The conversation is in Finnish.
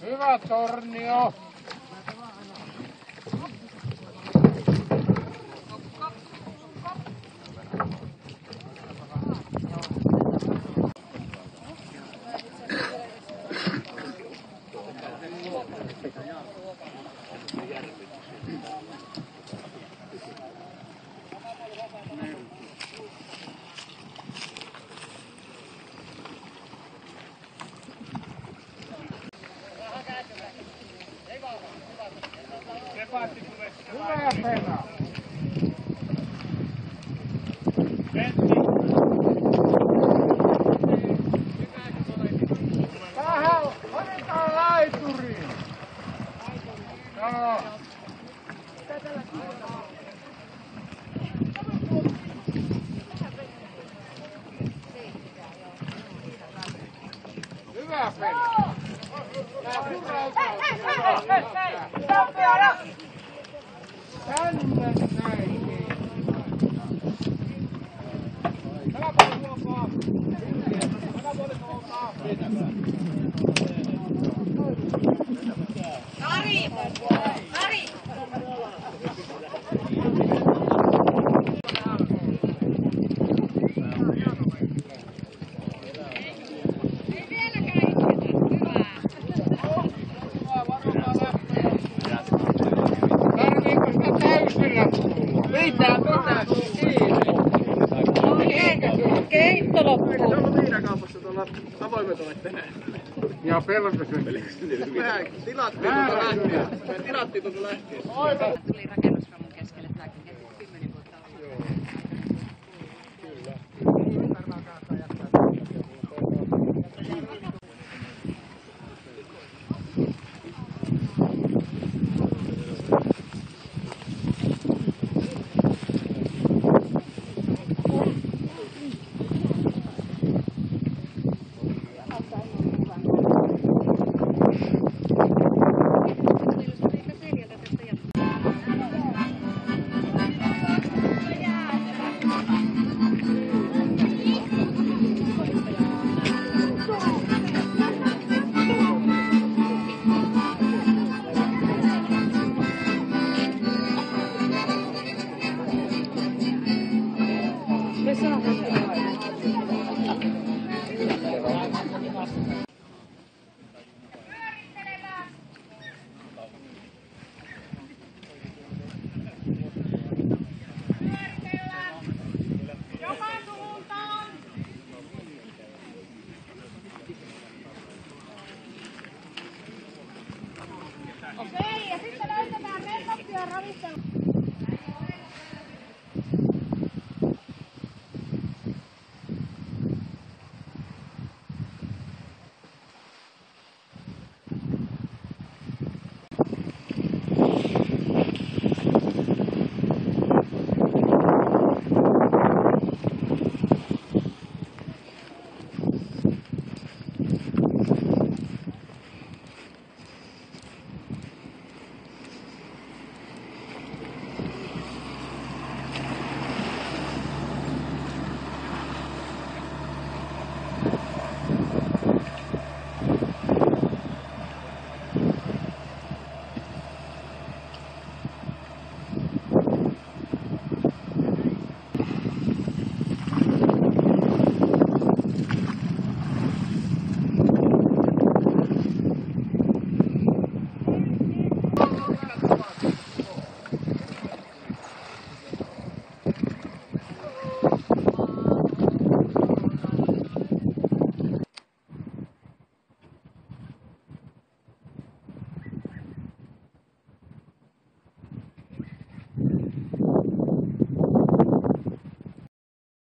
Hyvä Tornio. Hyvä Pena. Tähän otetaan laituriin. Joo. Hyvä Pena. Tänne näin. Ari! Ari! Ei vieläkään isketä. Tarviiko sitä täysillä? Pitää kiinni. Keitto loppuu. Se on viinakaupassa tuolla avoimet olet tänään. Ja pelkästään. Mehän tilattiin tuolta lähtien. Tuli rakennusromun keskelle tääkin 10 vuotta ollut. Okei, ja sitten löytetään metsäppiä ravistelu.